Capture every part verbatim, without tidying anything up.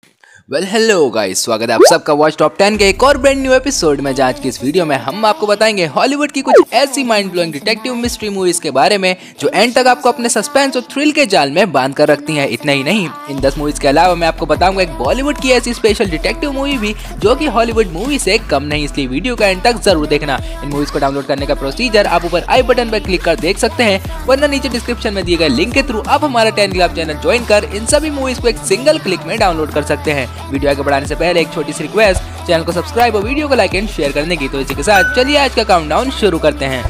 Well hello guys, स्वागत है आप सबका वॉच टॉप टेन के एक और ब्रांड न्यू एपिसोड में। आज की इस वीडियो में हम आपको बताएंगे हॉलीवुड की कुछ ऐसी mind blowing detective mystery movies के बारे में जो एंड तक आपको अपने सस्पेंस और थ्रिल के जाल में बांध कर रखती हैं। इतना ही नहीं, इन दस मूवीज के अलावा मैं आपको बताऊंगा एक बॉलीवुड की ऐसी स्पेशल डिटेक्टिव मूवी भी जो कि हॉलीवुड मूवी से कम नहीं, इसलिए वीडियो का एंड तक जरूर देखना। इन मूवीज को डाउनलोड करने का प्रोसीजर आप ऊपर आई बटन पर क्लिक कर देख सकते हैं, वरना नीचे डिस्क्रिप्शन में दिए गए लिंक के थ्रू आप हमारा टेन क्लब चैनल ज्वाइन कर इन सभी मूवीज को एक सिंगल क्लिक में डाउनलोड कर सकते हैं। वीडियो आगे बढ़ाने से पहले एक छोटी सी रिक्वेस्ट, चैनल को सब्सक्राइब और वीडियो को लाइक एंड शेयर करने की। तो इसी के साथ चलिए आज का काउंटडाउन शुरू करते हैं।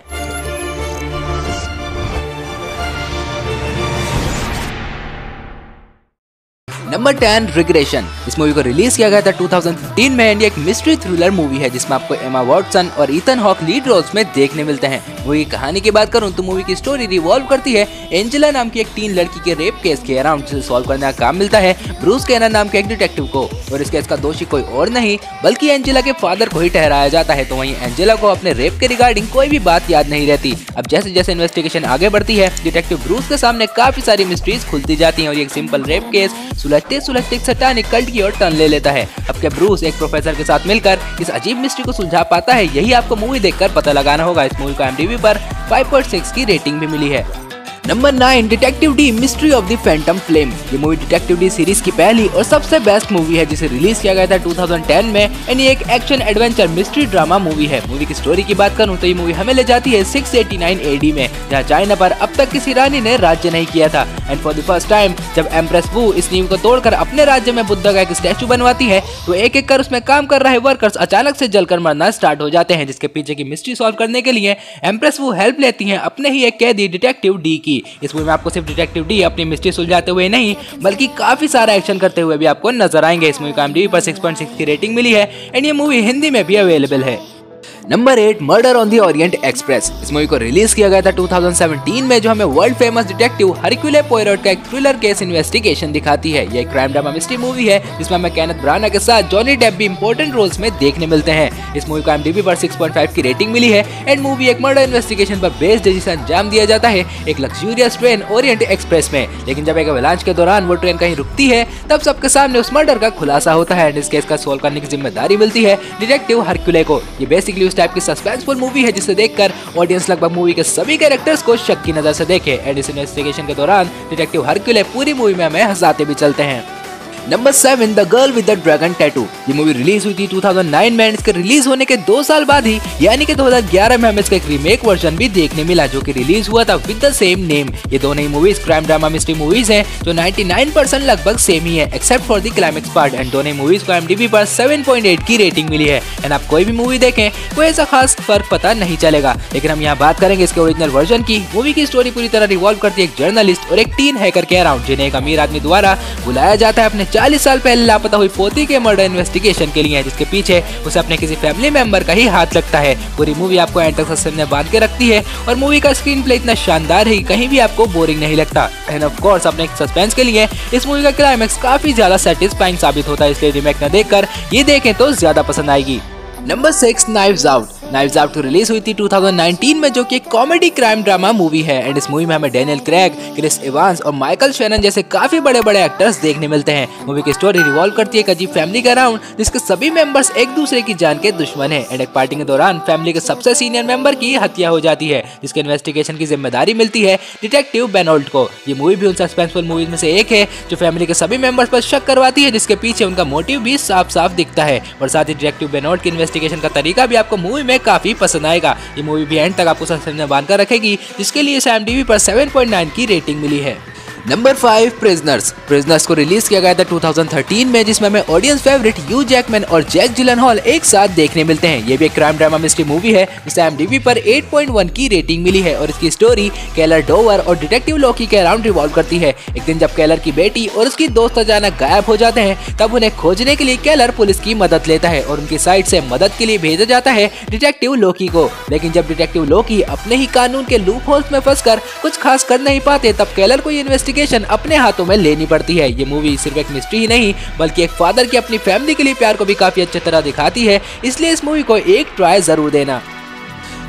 Number ten, regression. इस मूवी को रिलीज किया गया था दो हज़ार पंद्रह में एंड ये एक मिस्ट्री थ्रिलर मूवी है जिसमें आपको एमा वॉटसन और ईथन हॉक लीड रोल्स में देखने मिलते हैं। मूवी की कहानी की बात करूं तो मूवी की स्टोरी रिवॉल्व करती है एंजेला नाम की एक टीन लड़की के रेप केस के अराउंड, जिसे सॉल्व करने का काम मिलता है ब्रूस कैनन नाम के एक डिटेक्टिव को, और इस केस का दोषी कोई और नहीं बल्कि एंजेला के फादर को ही ठहराया जाता है। तो वहीं एंजेला को अपने रेप के रिगार्डिंग कोई भी बात याद नहीं रहती। अब जैसे जैसे इन्वेस्टिगेशन आगे बढ़ती है, डिटेक्टिव ब्रूस के सामने काफी सारी मिस्ट्रीज खुलती जाती हैं और एक सिंपल रेप केस सुलझते सुलझते सैटानिक कल्ट की ओर टर्न ले लेता है। अब क्या ब्रूस एक प्रोफेसर के साथ मिलकर इस अजीब मिस्ट्री को सुलझा पाता है, यही आपको मूवी देखकर पता लगाना होगा। इस मूवी को एमडीबी पर फाइव पॉइंट सिक्स की रेटिंग भी मिली है। Number nine, detective Dee mystery of the phantom flame. ये मूवी डिटेक्टिव डी सीरीज की पहली और सबसे बेस्ट मूवी है जिसे रिलीज किया गया था दो हज़ार दस में एंड ये एक action adventure mystery drama movie है। मूवी की स्टोरी की बात करूं तो ये मूवी हमें ले जाती है छह सौ नवासी एडी में, जहां चाइना पर अब तक किसी रानी ने राज्य नहीं किया था and for the first time जब एम्प्रेस वू इस नींव को तोड़कर अपने राज्य में बुद्धा का एक स्टैचू बनवाती है तो एक एक कर उसमें काम कर रहे वर्कर्स अचानक से जलकर मरना स्टार्ट हो जाते हैं, जिसके पीछे की मिस्ट्री सॉल्व करने के लिए एम्प्रेस वू हेल्प लेती है अपने ही एक कैदी डिटेक्टिव डी की। इस मूवी में आपको सिर्फ डिटेक्टिव डी अपनी मिस्ट्री सुलझाते हुए नहीं बल्कि काफी सारा एक्शन करते हुए भी आपको नजर आएंगे। इस मूवी को एमडीबी पर सिक्स पॉइंट सिक्स की रेटिंग मिली है एंड ये मूवी हिंदी में भी अवेलेबल है। Number eight, murder on the orient express. इस मूवी को रिलीज किया गया था दो हज़ार सत्रह में, जो हमें world famous detective Hercule Poirot का एक थ्रिलर केस इन्वेस्टिगेशन दिखाती है। ये एक क्राइम ड्रामा मिस्ट्री मूवी है जिसमें हमें केनेथ ब्राना के साथ जॉनी डेप भी इंपॉर्टेंट रोल्स में देखने मिलते हैं। इस मूवी को एमडीबी पर सिक्स पॉइंट फाइव की रेटिंग मिली है एंड मूवी एक मर्डर इन्वेस्टिगेशन पर बेस्ड है जिसे अंजाम दिया जाता है एक लग्जूरियस ट्रेन ओरिएंट एक्सप्रेस में। लेकिन जब एक अवलांच के दौरान वो ट्रेन कहीं रुकती है तब सबके सामने उस मर्डर का खुलासा होता है एंड इस केस का सॉल्व करने की जिम्मेदारी मिलती है डिटेक्टिव हरक्यूले को। ये बेसिकली उस टाइप की सस्पेंस मूवी है जिसे देखकर ऑडियंस लगभग मूवी के सभी कैरेक्टर्स को शक की नजर से देखे एंड इस इन्वेस्टिगेशन के दौरान डिटेक्टिव हरक्यूले पूरी मूवी में हमें हंसाते भी चलते हैं। Number seven, the girl with the dragon tattoo. ये मूवी रिलीज हुई थी दो हज़ार नौ में एंड इसके रिलीज होने के दो साल बाद ही यानी कि दो हज़ार ग्यारह में हमें इसका एक रीमेक वर्जन भी देखने मिला जो कि रिलीज हुआ था विद द सेम नेम। ये दोनों ही movies crime drama mystery movies हैं जो निन्यानवे परसेंट लगभग सेम ही है except for the climax part and दोनों ही मूवीज को एमडीबी पर सेवन पॉइंट एट की रेटिंग मिली है एंड आप कोई भी मूवी देखें कोई ऐसा खास फर्क पता नहीं चलेगा। लेकिन हम यहाँ बात करेंगे इसके ओरिजिनल वर्जन की। मूवी की स्टोरी पूरी तरह रिवॉल्व करती है एक जर्नलिस्ट और एक टीन हैकर के अराउंड, जिन्हें एक अमीर आदमी द्वारा बुलाया जाता है अपने चालीस साल पहले लापता हुई पोती के मर्डर इन्वेस्टिगेशन के लिए, जिसके पीछे उसे अपने किसी फैमिली मेंबर का ही हाथ लगता है। पूरी मूवी आपको एंड तक सस्पेंस में बांध के रखती है और मूवी का स्क्रीन प्ले इतना शानदार है कि कहीं भी आपको बोरिंग नहीं लगता एंड ऑफ कोर्स अपने सस्पेंस के लिए इस मूवी का क्लाइमेक्स काफी ज्यादा सेटिस्फाइंग साबित होता है, इसलिए रीमेक न देखकर ये देखें तो ज्यादा पसंद आएगी। Number six, knives out. Knives out release हुई थी दो हज़ार उन्नीस में जो कि एक कॉमेडी क्राइम ड्रामा मूवी है एंड इस मूवी में हमें डैनियल क्रेग, क्रिस इवांस और माइकल शैनन जैसे काफी बड़े बड़े एक्टर्स देखने मिलते हैं। मूवी की स्टोरी रिवॉल्व करती है एक अजीब फैमिली के अराउंड जिसके सभी मेंबर्स एक दूसरे की जान के दुश्मन हैं एंड एक पार्टी के दौरान फैमिली के सबसे सीनियर मेंबर की हत्या हो जाती है जिसके इन्वेस्टिगेशन की जिम्मेदारी मिलती है डिटेक्टिव बेनोल्ट को। ये मूवी भी उन सस्पेंसफुल मूवीज में से एक है जो फैमिली के सभी मेंबर्स पर शक करवाती है, जिसके पीछे उनका मोटिव भी साफ साफ दिखता है और साथ ही डिटेक्टिव बेनोल्ट की इन्वेस्टिगेशन का तरीका भी आपको मूवी में काफी पसंद आएगा। ये मूवी भी एंड तक आपको सस्पेंस में बांध कर रखेगी, जिसके लिए इसे एमडीबी पर सेवन पॉइंट नाइन की रेटिंग मिली है। Number five, prisoners. प्रिजनर्स को रिलीज किया गया था दो हज़ार तेरह में जिसमें हमें ऑडियंस फेवरेट ह्यू जैकमैन और जैक जिलनहॉल एक साथ देखने मिलते हैं। ये भी एक क्राइम ड्रामा मिस्ट्री मूवी है जिसे एमडीबी पर एट पॉइंट वन की रेटिंग मिली है और इसकी स्टोरी केलर डोवर और डिटेक्टिव लॉकी के अराउंड रिवॉल्व करती है। एक दिन जब केलर की बेटी और उसकी दोस्त अचानक गायब हो जाते हैं तब उन्हें खोजने के लिए केलर पुलिस की मदद लेता है और उनकी साइड से मदद के लिए भेजा जाता है डिटेक्टिव लॉकी को। लेकिन जब डिटेक्टिव लॉकी अपने ही कानून के लूप होल्स में फंसकर कुछ खास कर नहीं पाते तब केलर को ये इन्वेस्टिगेशन अपने हाथों में लेनी पड़ती है। ये मूवी सिर्फ एक मिस्ट्री ही नहीं बल्कि एक फादर की अपनी फैमिली के लिए प्यार को भी काफी अच्छी तरह दिखाती है, इसलिए इस मूवी को एक ट्राई जरूर देना।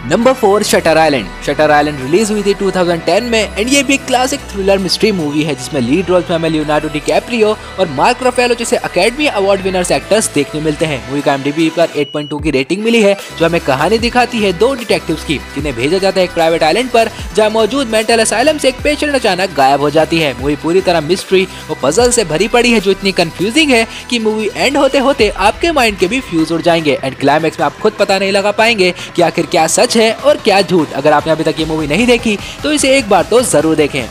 Number four shutter island. Shutter island release हुई थी टू थाउजेंड टेन में एंड ये भी एक क्लासिक थ्रिलर मिस्ट्री मूवी है जिसमें लीड रोल्स में हमें लियोनार्डो डिकैप्रियो और मार्क राफेलो जैसे अकेडमी अवार्ड विनर्स एक्टर्स देखने मिलते हैं। मूवी का एमडीबी पर एट पॉइंट टू की रेटिंग मिली है, जो हमें कहानी दिखाती है दो डिटेक्टिव्स की जिन्हें भेजा जाता है एक प्राइवेट आइलैंड पर जहाँ मौजूद मेंटल असाइलम से एक पेशेंट अचानक गायब हो जाती है। मूवी पूरी तरह मिस्ट्री और पजल से भरी पड़ी है जो इतनी कंफ्यूजिंग है कि मूवी एंड होते होते आपके माइंड के भी फ्यूज उड़ जाएंगे एंड क्लाइमैक्स में आप खुद पता नहीं लगा पाएंगे कि आखिर क्या सच है और क्या झूठ। अगर आपने अभी तक ये मूवी नहीं देखी तो इसे एक बार तो जरूर देखें।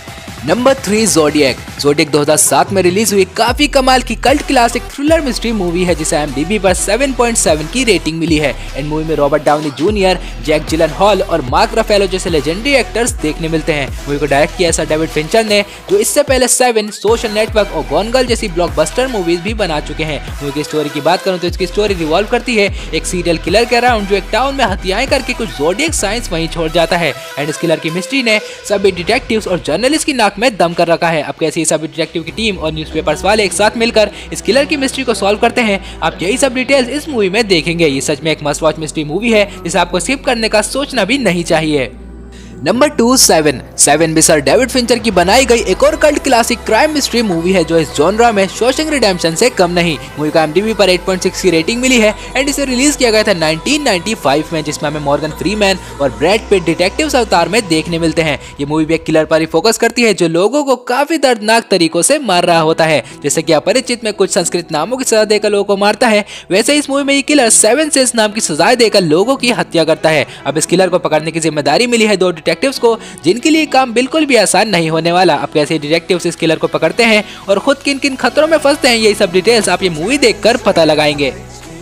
Number three zodiac. ज़ोडिएक दो हज़ार सात में रिलीज हुई काफी कमाल की cult classic thriller mystery movie है जिसे एमडीबी पर सेवन पॉइंट सेवन की रेटिंग मिली है एंड मूवी में Robert Downey junior, Jake Gyllenhaal और मार्क राफेलो जैसे लेजेंडरी एक्टर्स देखने मिलते हैं। मूवी को डायरेक्ट किया सर डेविड फिंचर ने, जो इससे पहले सेवन, सोशल नेटवर्क और गॉन गर्ल जैसी ब्लॉकबस्टर मूवीज भी बना चुके हैं। मूवी की स्टोरी की बात करूं तो इसकी स्टोरी रिवॉल्व करती है एक सीरियल किलर के अराउंड जो एक टाउन में हत्याएं करके कुछ ज़ोडिएक साइंस वहीं छोड़ जाता है एंड इस किलर की मिस्ट्री ने सभी डिटेक्टिव्स और जर्नलिस्ट की नाक में दम कर रखा है। अब कैसे सभी डिटेक्टिव की टीम और न्यूज़पेपर्स वाले एक साथ मिलकर इस किलर की मिस्ट्री को सॉल्व करते हैं, आप यही सब डिटेल्स इस मूवी में देखेंगे। ये सच में एक मस्ट वॉच मिस्ट्री मूवी है जिसे आपको स्किप करने का सोचना भी नहीं चाहिए। Number two seven. सेवन भी सर डेविड फिंचर की बनाई गई एक और cult classic crime mystery movie है जो इस जॉनरा में शॉशैंक रिडेम्पशन से कम नहीं। मूवी का एमडीबी पर एट पॉइंट सिक्स की रेटिंग मिली है एंड इसे रिलीज किया गया था नाइनटीन नाइंटी फाइव में, जिसमें हमें मॉर्गन फ्रीमैन और ब्रैड पिट डिटेक्टिव्स अवतार में देखने मिलते हैं। ये मूवी भी एक किलर पर ही फोकस करती है जो लोगों को काफी दर्दनाक तरीकों से मार रहा होता है। जैसे कि अपरिचित में कुछ संस्कृत नामों की सजा देकर लोगों को मारता है, वैसे इस मूवी में ये किलर सेवन सेंस नाम की सजाएं देकर लोगों की हत्या करता है। अब इस किलर को पकड़ने की जिम्मेदारी मिली है दो डिटेक्टिव्स को जिनके लिए काम बिल्कुल भी आसान नहीं होने वाला। अब कैसे डिटेक्टिव्स इस किलर को पकड़ते हैं और खुद किन किन खतरों में फंसते हैं, ये सब डिटेल्स आप ये मूवी देखकर पता लगाएंगे।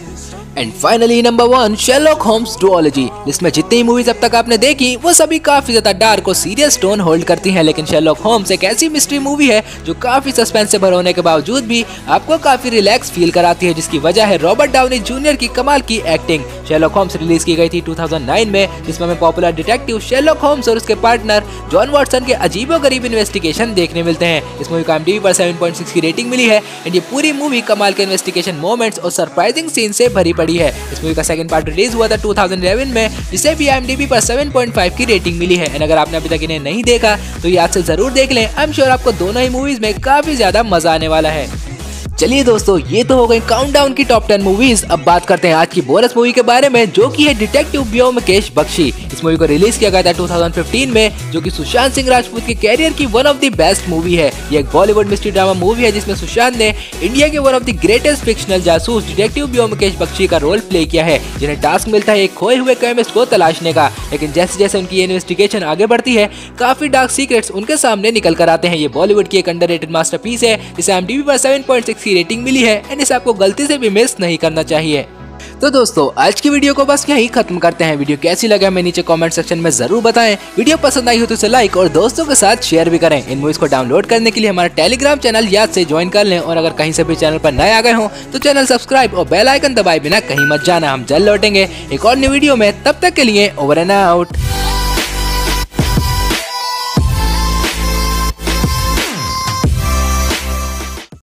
And finally number one Sherlock Holmes duology, जिसमें जितनी मूवीज अब तक आपने देखी वो सभी काफी ज्यादा डार्क और सीरियस टोन होल्ड करती हैं, लेकिन शेरलॉक होम्स एक ऐसी मिस्ट्री मूवी है जो काफी सस्पेंस से भर होने के बावजूद भी आपको काफी रिलैक्स फील कराती है, जिसकी वजह है रॉबर्ट डाउनी जूनियर की कमाल की एक्टिंग। शेरलॉक होम्स रिलीज की गई थी टू थाउजेंड नाइन में, जिसमें हमें पॉपुलर डिटेक्टिव शेरलॉक होम्स और उसके पार्टनर जॉन वॉटसन के अजीबोगरीब इन्वेस्टिगेशन देखने मिलते हैं। इस मूवी का एमडीबी पर सेवन पॉइंट सिक्स की रेटिंग मिली है एंड ये पूरी मूवी कमाल के इन्वेस्टिगेशन मोमेंट्स और सरप्राइजिंग सीन से भरी पड़ी है। इस मूवी का सेकंड पार्ट रिलीज हुआ था टू थाउजेंड इलेवन में, जिसे भी आईएमडीबी पर सेवन पॉइंट फाइव की रेटिंग मिली है एंड अगर आपने अभी तक इन्हें नहीं देखा तो ये आज से जरूर देख लें। आई एम श्योर आपको दोनों ही मूवीज में काफी ज्यादा मजा आने वाला है। चलिए दोस्तों, ये तो हो गई काउंटडाउन की टॉप टेन मूवीज। अब बात करते हैं आज की बोनस मूवी के बारे में, जो की है डिटेक्टिव ब्योमकेश बख्शी। इस मूवी को रिलीज किया गया था टू थाउजेंड फिफ्टीन में, जो कि सुशांत सिंह राजपूत के कैरियर की one of the best movie है। ये एक बॉलीवुड मिस्ट्री ड्रामा मूवी है जिसमें सुशांत ने इंडिया के one of the greatest fictional जासूस डिटेक्टिव ब्योमकेश बख्शी का रोल प्ले किया है, जिन्हें टास्क मिलता है एक खोए हुए केमिस्ट को तलाशने का। लेकिन जैसे जैसे उनकी इन्वेस्टिगेशन आगे बढ़ती है, काफी डार्क सीक्रेट्स उनके सामने निकल कर आते हैं। ये बॉलीवुड की एक अंडररेटेड मास्टरपीस है जिसे एमडीबी पर सेवन पॉइंट सिक्स की रेटिंग मिली है एंड इसे आपको गलती से भी मिस नहीं करना चाहिए। तो दोस्तों, आज की वीडियो को बस यहीं खत्म करते हैं। वीडियो कैसी लगा हमें नीचे कमेंट सेक्शन में जरूर बताएं। वीडियो पसंद आई हो तो इसे लाइक और दोस्तों के साथ शेयर भी करें। इन मूवीज को डाउनलोड करने के लिए हमारा टेलीग्राम चैनल याद से ज्वाइन कर लें और अगर कहीं से भी चैनल पर नए आ गए हो तो चैनल सब्सक्राइब और बेल आइकन दबाए बिना कहीं मत जाना। हम जल्द लौटेंगे एक और न्यू वीडियो में, तब तक के लिए ओवर एंड आउट।